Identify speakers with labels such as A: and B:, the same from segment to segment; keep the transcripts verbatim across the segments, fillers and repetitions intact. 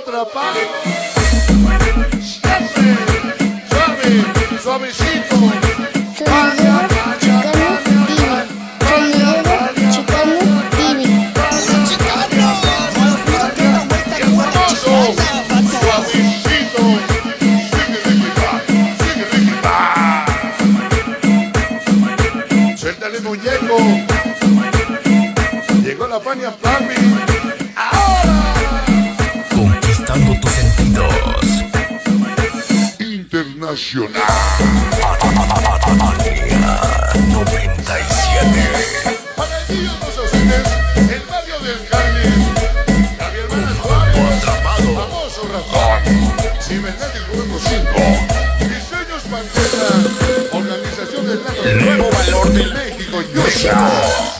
A: atrapado. Siempre suave, suavecito. Vaya, vaya, vaya, vaya, vaya,
B: Chicano T V.
A: y el famoso suavecito. Sigue Ricky Pa, sigue Ricky Pa. Suéltale muñeco. Llegó la Fania Papi.
C: Conquistando tus sentidos.
A: Internacional.
C: noventa y siete.
A: Para ellos los ausentes, el barrio del Carmen. Javier Manas Juárez.
C: Atrapado.
A: Famoso ratón. Cibernético número cinco. Diseños Pantera. Organización del Nato.
C: Nuevo valor del
A: México. Yusa.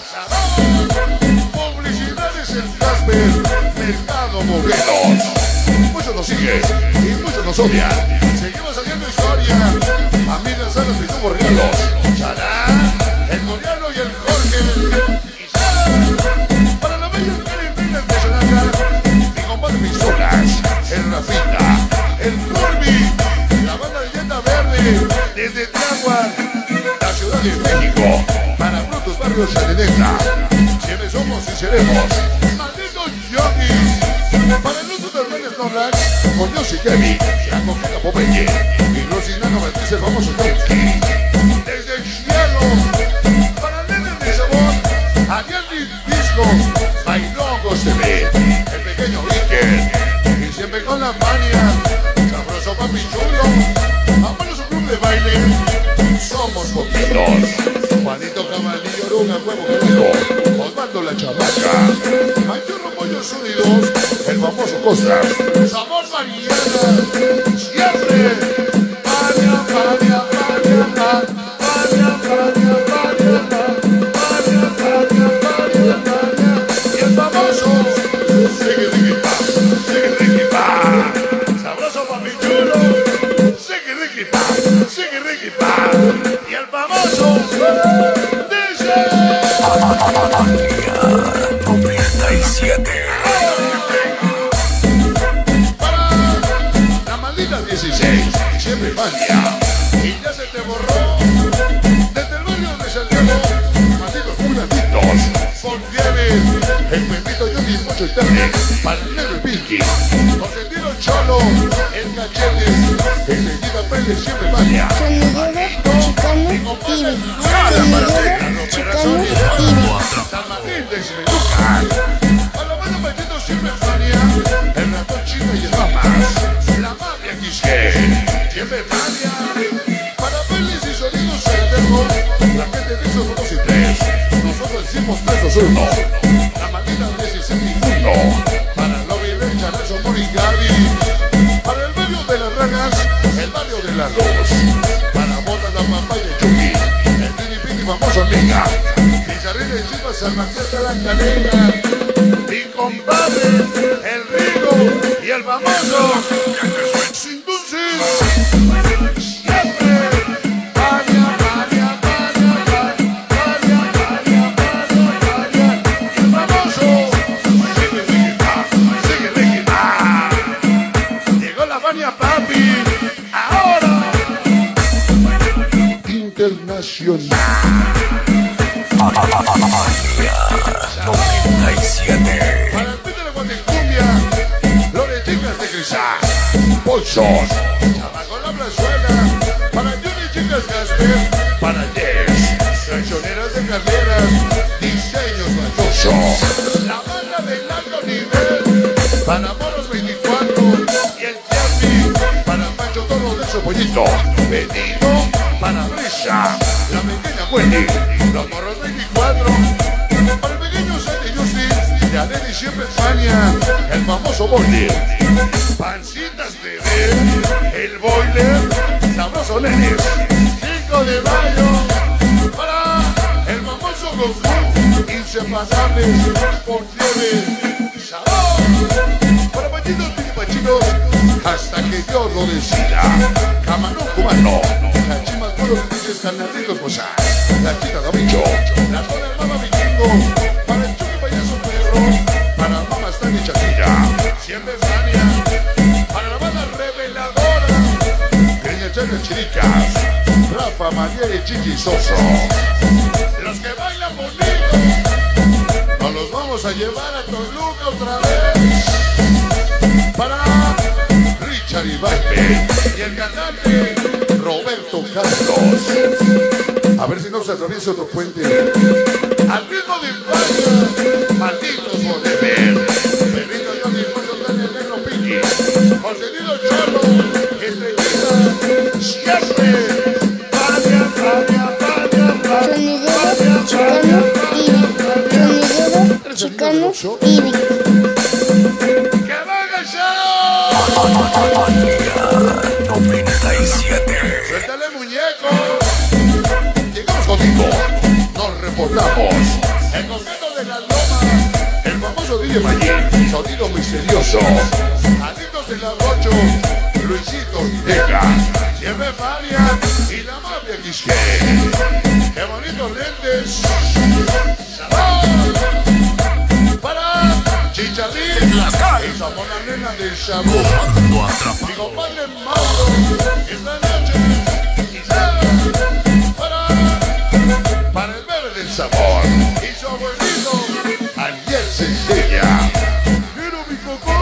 A: Publicidades en Casper. Mercado Morelos. Muchos nos siguen y muchos nos odian. Seguimos haciendo historia. Amigas, salas y tuvo regalos. Chará, el Moriano y el Jorge. Y Sara, para la bella Karen Reina de Sonaca. Mi compadre Mis Horas, el Rafita, el Corby, la banda de Llanta Verde, desde Tláhuac, la Ciudad de México. Para brutos barrios de neta. Siempre somos y seremos. Malditos yogis. Para el uso de Hermanes Norlac, con Dios y Kevin, la coqueta Popeye, y Rosinano Beatriz, el famoso Donkey. Desde el cielo, para Nenes de Sabor, Ariel Disco, Bailongos T V, el pequeño Iker, y siempre con la mania, sabroso papi chulo, amamos un club de baile, somos poquitos. Juanito Cabalillo, Oruga, Huevo Querido, Osvaldo la Chamaca, Mayurro Pollos Unidos, el famoso Costas, Sabor Mariana, siempre, Vania, Vania, Vania, Vania, Vania, Vania, Vania, Vania, Vania, Vania, y el famoso, sigue Ricky Pa, sigue Ricky Pa, sabroso papi chulo, sigue Ricky Pa, sigue Ricky Pa, y el famoso,
C: noventa y siete.
A: para la maldita dieciséis, siempre Fania, y ya se te borró, desde el barrio de Santiago, malditos fulanitos, por Fieres, el Pepito Yogi y Pocho Eterni, para el negro y Pinky, consentido Cholo, el Cachete, el Seguida Pérez, siempre Fania,
B: Sonidero Chicano T V. Sonidero Chicano T V.
A: San Martín de Xmeluca, a la banda maldito siempre Fania, el ratón chino y el Mamas, la mafia Quisque, siempre Fania, para pelis y sonidos eternos, la gente de esos dos y tres, nosotros decimos tres, dos, uno, la maldita dieciséis y uno, para Lobby Benja, Nelson Mori y Gaby, para el barrio de las ranas, el barrio de la luz, para Botas, la papaya y Chucky, el Tini Pini famoso amiga, Pizarrín de Chivas, San Martín de la Cadena, mi compadre, el Rigo y el famoso, sin dulces, siempre, Vania, Vania, Vania, Vania, Vania, Vania, Vania, y el famoso, sigue Ricky Pa, sigue Ricky Pa, llegó la Vania Papi, ahora, internacional.
C: noventa y siete.
A: Para el pito de Guatecumbia, Lore Chicas de Cristal, Pochos, Chamaco la Plazuela, para Johnny Chicas Gasper, para Jess, Traicioneras de Carreras, Diseños Machosos, la banda del alto nivel, para Moros veinticuatro, y el Jerry, para Pancho Toro de su pollito, Benito, para Brisa, la pequeña Wendy, los Morros veinticuatro, para el pequeño Sandy Justin, de Adeli siempre Fania, el famoso Boiler, Pancitas T V, el Boiler, Sabroso Nenes, cinco de mayo, para el famoso Goku, Insepasables, por Fiebre, Sabor, para Pachitos Pinipachitos, hasta que Dios lo decida, Camarón Cubano, las chimas puros pinches carnalitos, pues la chica Gabicho, la zona del Mama Vikingo, para el Chucky Payaso Perro, para Mama Stan y Shakira, siempre Fania, Chiquisoso. Los que bailan bonito, nos los vamos a llevar a Toluca otra vez. Para Richard Ibañez y el cantante Roberto Carlos. A ver si no se atraviesa otro puente. Al ritmo de España, malditos forever. Perrito Johnny, Mucho Daniel Negro Piqui. José Cholo, Estrellita, siempre. Paria, paria, paria, paria.
B: Sonidero Chicano T V. Sonidero Chicano T V.
A: ¡Que venga ya!
C: noventa y siete.
A: ¡Suéltale, muñeco! Llegamos contigo, nos reportamos. El conjunto de la loma, el famoso D J Mayín, sonido misterioso. Adictos del arrocho, Luisito Ortega, siempre Marian y la mafia Quisqué. ¡Qué bonitos lentes! ¡Sabor! Para Chicharrín y Sabor la nena del sabor.
C: Comando atrapado.
A: Mi compadre Mauro, esta noche, quizás para, para el bebé del sabor. Y su abuelito, Ariel Sencilla. Quiero mi cocó.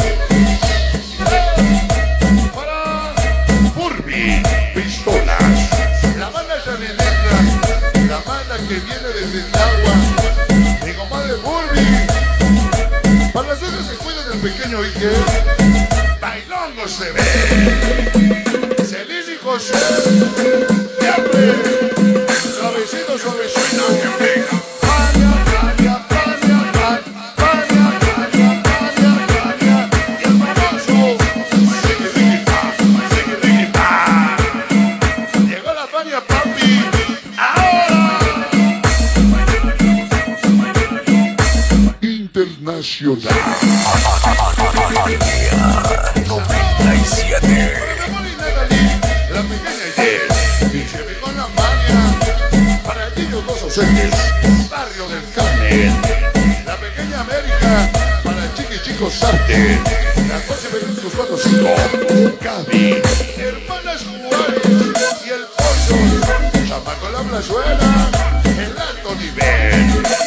A: Para Furby, Pistolas. La banda chavinetra, la banda que viene desde el agua. Mi compadre Furby. Para las veces que cuidan del pequeño Ike, bailongo se ve. Celín y José, siempre. Suavecito, suavecito. Paria, paria, paria, paria, paria, paria, paria. Y el famoso, sigue, sigue, pa, sigue, sigue, pa. Llegó la paria, papi. Ahora. Internacional.
C: noventa y siete.
A: La pequeña Yes, y se ve con la magia. Para el niño dos ocentes, barrio del Carmen. La pequeña América, para el chiqui chico Sarte. Las doce veintidós cuatro cinco, Gaby, hermanas Juárez y el Pollo. Chamaco la plazuela, el alto nivel.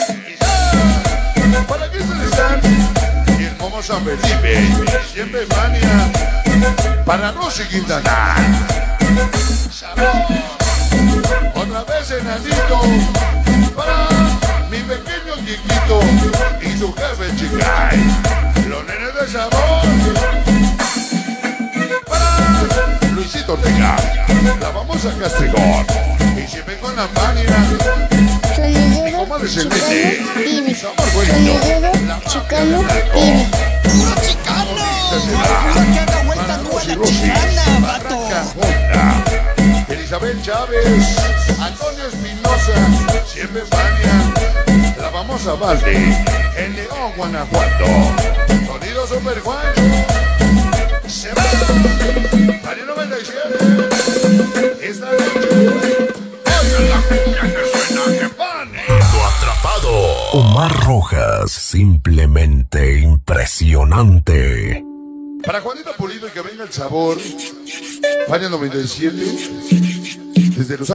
A: ¿Para qué se le están? Y el Momo San Felipe, siempre Mania. Para Rosy Quintana. Sabor. Otra vez enanito. Para mi pequeño Quiquito y su jefe Chicay. Los nenes de sabor. Para Luisito Ortega, la famosa Castrigón. Y siempre con la Mania.
B: Sonidero
A: comadre
B: Chicano
A: Celeste.
B: T V.
A: Sabor bonito.
B: Sonidero Chicano T V.
D: ¡Puro chicano! ¡La que haga vuelta no es la chicana, vato!
A: Barranca, Elizabeth Chávez, Antonio Espinosa, siempre Fania, la famosa Valde, en León, Guanajuato, sonido Super Juancho, se va, Mario noventa y siete, esta noche, oigan la cumbia que suena que pane.
C: Atrapado. Omar Rojas, simplemente impresionante.
A: Para Juanita Pulido y que venga el sabor, Fania noventa y siete, desde los